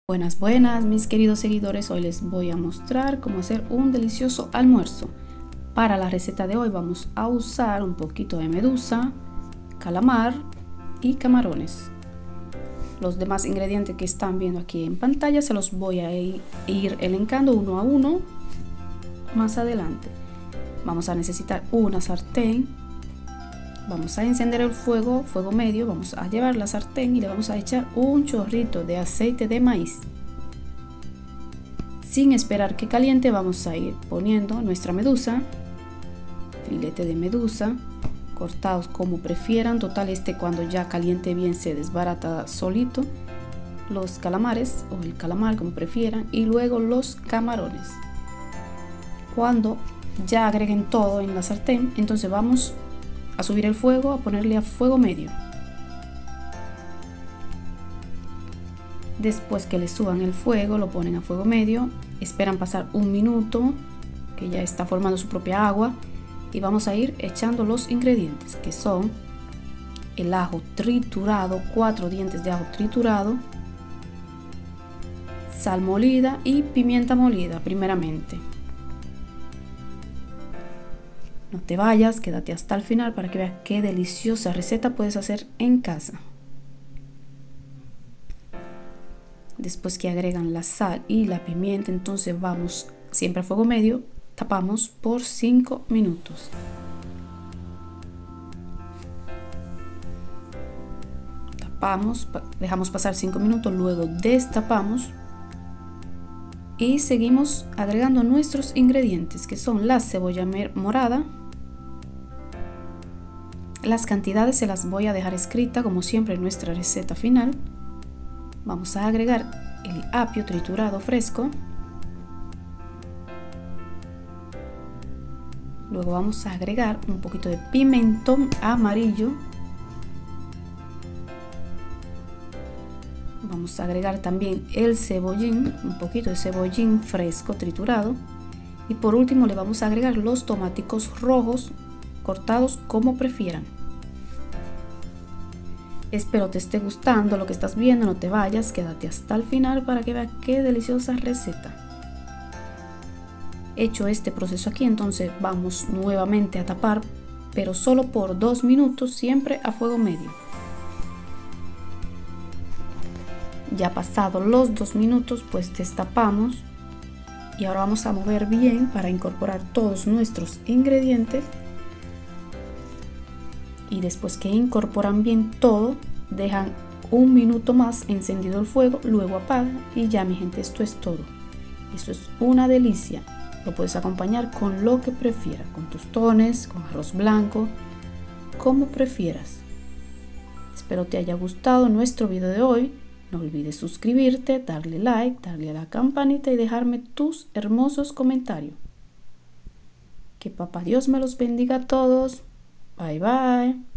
Buenas, buenas mis queridos seguidores, hoy les voy a mostrar cómo hacer un delicioso almuerzo. Para la receta de hoy vamos a usar un poquito de medusa, calamar y camarones. Los demás ingredientes que están viendo aquí en pantalla se los voy a ir elencando uno a uno más adelante. Vamos a necesitar una sartén, vamos a encender el fuego medio, vamos a llevar la sartén y le vamos a echar un chorrito de aceite de maíz. Sin esperar que caliente vamos a ir poniendo nuestra medusa, filete de medusa, cortados como prefieran, total cuando ya caliente bien se desbarata solito, los calamares o el calamar como prefieran, y luego los camarones. Cuando ya agreguen todo en la sartén, entonces vamos a subir el fuego, a ponerle a fuego medio. Después que le suban el fuego, lo ponen a fuego medio, esperan pasar un minuto, que ya está formando su propia agua, y vamos a ir echando los ingredientes, que son el ajo triturado, 4 dientes de ajo triturado, sal molida y pimienta molida primeramente. No te vayas, quédate hasta el final para que veas qué deliciosa receta puedes hacer en casa. Después que agregan la sal y la pimienta, entonces vamos siempre a fuego medio, tapamos por 5 minutos. Tapamos, dejamos pasar 5 minutos, luego destapamos y seguimos agregando nuestros ingredientes, que son la cebolla morada. Las cantidades se las voy a dejar escrita como siempre en nuestra receta final. Vamos a agregar el apio triturado fresco. Luego vamos a agregar un poquito de pimentón amarillo. Vamos a agregar también el cebollín, un poquito de cebollín fresco triturado. Y por último le vamos a agregar los tomáticos rojos cortados como prefieran. Espero te esté gustando lo que estás viendo, no te vayas, quédate hasta el final para que veas qué deliciosa receta. Hecho este proceso aquí, entonces vamos nuevamente a tapar, pero solo por 2 minutos, siempre a fuego medio. Ya pasados los 2 minutos, pues destapamos y ahora vamos a mover bien para incorporar todos nuestros ingredientes. Y después que incorporan bien todo, dejan un minuto más encendido el fuego, luego apagan y ya mi gente, esto es todo. Esto es una delicia. Lo puedes acompañar con lo que prefieras, con tostones, con arroz blanco, como prefieras. Espero te haya gustado nuestro video de hoy. No olvides suscribirte, darle like, darle a la campanita y dejarme tus hermosos comentarios. Que papá Dios me los bendiga a todos. Bye bye.